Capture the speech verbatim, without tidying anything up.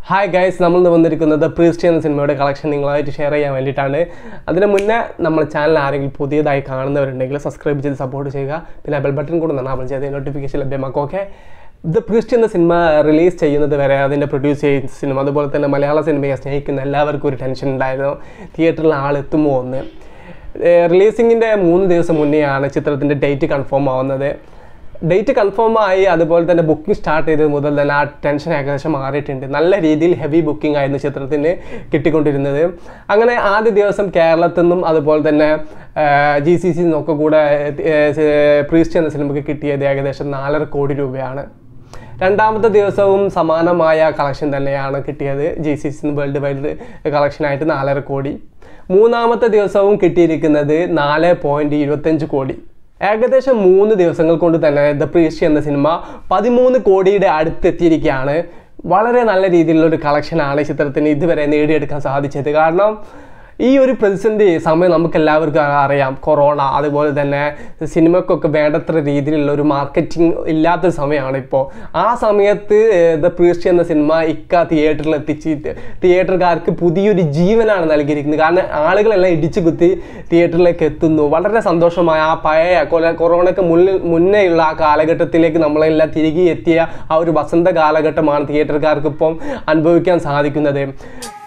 Hi guys, നമ്മൾ ഇന്ന് വന്നിരിക്കുന്നത് ദ പ്രീസ്റ്റ് എന്ന സിനിമയുടെ കളക്ഷൻ നിങ്ങളായിട്ട് ഷെയർ ചെയ്യാൻ വേണ്ടിയിട്ടാണ്. അതിന് മുന്നേ നമ്മുടെ ചാനൽ ആരെങ്കിലും പുതിയതായി കാണുന്നവരുണ്ടെങ്കിൽ സബ്സ്ക്രൈബ് ചെയ്ത് സപ്പോർട്ട് ചെയ്യുക. പിന്നെ ബെൽ ബട്ടൺ കൂടെ എനേബിൾ ചെയ്ത് നോട്ടിഫിക്കേഷൻ ലഭ്യമാക്കുക. ഓക്കെ, ദ പ്രീസ്റ്റ് എന്ന സിനിമ റിലീസ് ചെയ്യുന്നത് വരെ അതിൻ്റെ പ്രൊഡ്യൂസ് ചെയ്യുന്ന സിനിമ അതുപോലെ തന്നെ മലയാള സിനിമയെ സ്നേഹിക്കുന്ന എല്ലാവർക്കും ഒരു ടെൻഷൻ ഉണ്ടായിരുന്നു, തിയേറ്ററിൽ ആളെത്തുമോ എന്ന്. റിലീസിങ്ങിൻ്റെ മൂന്ന് ദിവസം മുന്നെയാണ് ചിത്രത്തിൻ്റെ ഡേറ്റ് കൺഫേം ആവുന്നത്. ഡേറ്റ് കൺഫേം ആയി അതുപോലെ തന്നെ ബുക്കിംഗ് സ്റ്റാർട്ട് ചെയ്തത് മുതൽ തന്നെ ആ ടെൻഷൻ ഏകദേശം മാറിയിട്ടുണ്ട്. നല്ല രീതിയിൽ ഹെവി ബുക്കിംഗ് ആയിരുന്നു ചിത്രത്തിന് കിട്ടിക്കൊണ്ടിരുന്നത്. അങ്ങനെ ആദ്യ ദിവസം കേരളത്തിൽ നിന്നും അതുപോലെ തന്നെ ജി സി സി നിന്നൊക്കെ കൂടെ പ്രീസ്റ്റ് എന്ന സിനിമയ്ക്ക് കിട്ടിയത് ഏകദേശം നാലര കോടി രൂപയാണ്. രണ്ടാമത്തെ ദിവസവും സമാനമായ കളക്ഷൻ തന്നെയാണ് കിട്ടിയത്, G C C world wide കളക്ഷനായിട്ട് നാലര കോടി. മൂന്നാമത്തെ ദിവസവും കിട്ടിയിരിക്കുന്നത് നാല് പോയിൻറ്റ് ഇരുപത്തഞ്ച് കോടി. ഏകദേശം മൂന്ന് ദിവസങ്ങൾ കൊണ്ട് തന്നെ ദ പ്രീസ്റ്റ് എന്ന സിനിമ പതിമൂന്ന് കോടിയുടെ അടുത്തെത്തിയിരിക്കുകയാണ്. വളരെ നല്ല രീതിയിലുള്ളൊരു കളക്ഷനാണ് ചിത്രത്തിന് ഇതുവരെ നേടിയെടുക്കാൻ സാധിച്ചത്. കാരണം ഈ ഒരു പ്രതിസന്ധി സമയം നമുക്കെല്ലാവർക്കും അറിയാം, കൊറോണ അതുപോലെ തന്നെ സിനിമക്കൊക്കെ വേണ്ടത്ര രീതിയിലുള്ള ഒരു മാർക്കറ്റിംഗ് ഇല്ലാത്തൊരു സമയമാണ് ഇപ്പോൾ. ആ സമയത്ത് ദ പ്രീസ്റ്റ് എന്ന സിനിമ ഇക്ക തിയേറ്ററിൽ എത്തിച്ച് തിയേറ്ററുകാർക്ക് പുതിയൊരു ജീവനാണ് നൽകിയിരിക്കുന്നത്. കാരണം ആളുകളെല്ലാം ഇടിച്ചു കുത്തി തിയേറ്ററിലേക്ക് എത്തുന്നു. വളരെ സന്തോഷമായ ആ പഴയ കൊറോണയ്ക്ക് മുന്നിൽ മുന്നേയുള്ള ആ കാലഘട്ടത്തിലേക്ക് നമ്മളെല്ലാം തിരികെ എത്തിയ ആ ഒരു വസന്ത കാലഘട്ടമാണ് തിയേറ്ററുകാർക്ക് ഇപ്പം അനുഭവിക്കാൻ സാധിക്കുന്നത്.